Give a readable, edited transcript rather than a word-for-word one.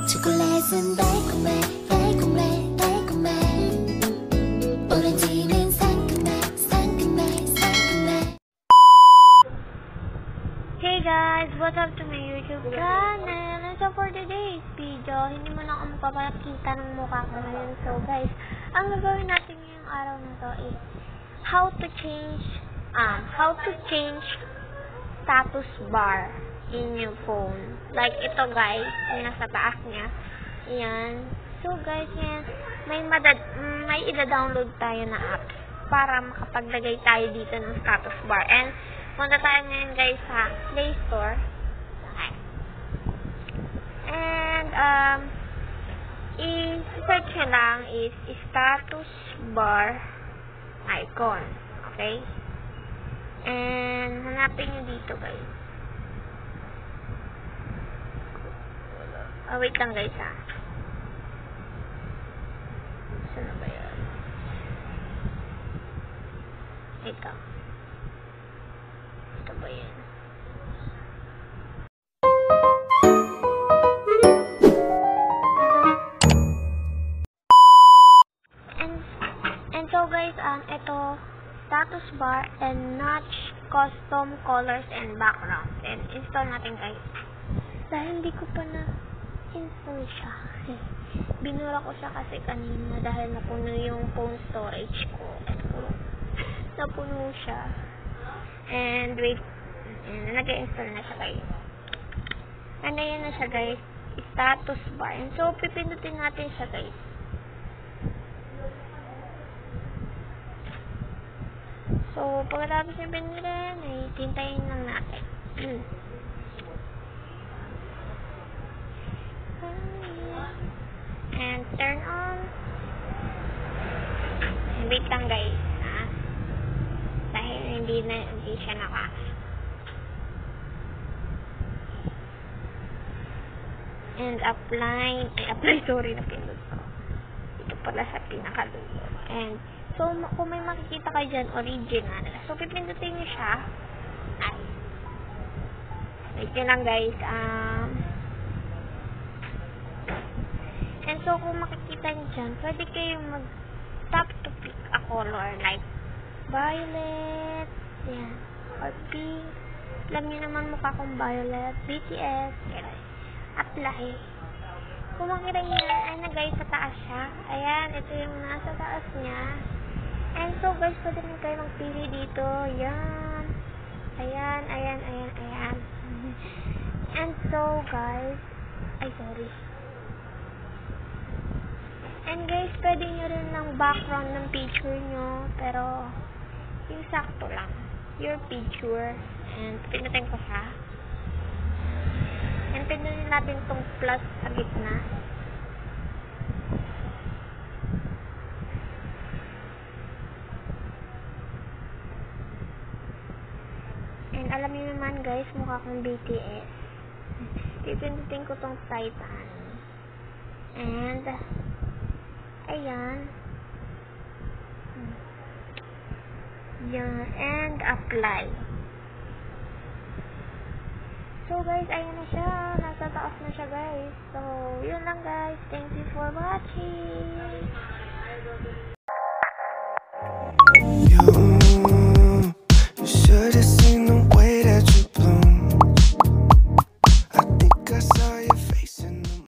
초콜릿은 달콤해 달콤해 달콤해 오렌지는 상큼해 상큼해 상큼해. Hey guys! What's up to my YouTube channel? And so for today's video, hindi mo na ako magpapakita ng mukha ko ngayon. So guys, ang gagawin natin ngayong araw na to is how to change status bar in your phone. Like ito guys, yung nasa taas niya. Yan. So guys, yan, may ida-download tayo na app para makapaglagay tayo dito ng status bar. And punta tayo ngayon guys sa Play Store. Okay. And i-search nyo lang is status bar icon. Okay? And hanapin nyo dito guys. Oh, wait lang guys ha. Saan na ba yan? Wait lang. Ito ba yan? And so guys, ito status bar and notch custom colors and background. And install natin guys. Dahil hindi ko pa na-install siya. Binura ko siya kasi kanina dahil napuno yung phone storage ko. Napuno siya. And wait, nag-install na siya guys. And ayan na siya guys, status bar. And so pipindutin natin siya guys. So pagkatapos yung pindutin, ay tintayin lang natin. And turn on. And wait lang guys, ha? Dahil hindi siya naka. And apply, sorry, napindot ko. Ito pala sa pinakadulo. And so kung may makikita kayo dyan, original. So pipindutin nyo siya. Ay. Wait nyo lang guys. And so, kung makikita nyo dyan, pwede kayong mag-tap to pick a color like violet, yan, or pink. Alam nyo naman mukha kong violet, BTS, yan. Apply. Kung makita nyo yan, ay na guys, sa taas siya. Ayan, ito yung nasa taas niya. And so, guys, pwede nyo kayo magpili dito. Yan. Ayan, ayan, ayan, ayan. And so, guys, ay, sorry. And guys, pwede nyo rin ng background ng picture nyo, pero yung sakto lang. Your picture. And pinutin ko siya. And pinutin natin tong plus sa gitna. And alam niyo naman guys, mukha kong BTS. Pinutin ko tong Titan. And ayan. Yan. And apply. So guys, ayan na siya. Nasa taas na siya guys. So, yun lang guys. Thank you for watching. You should've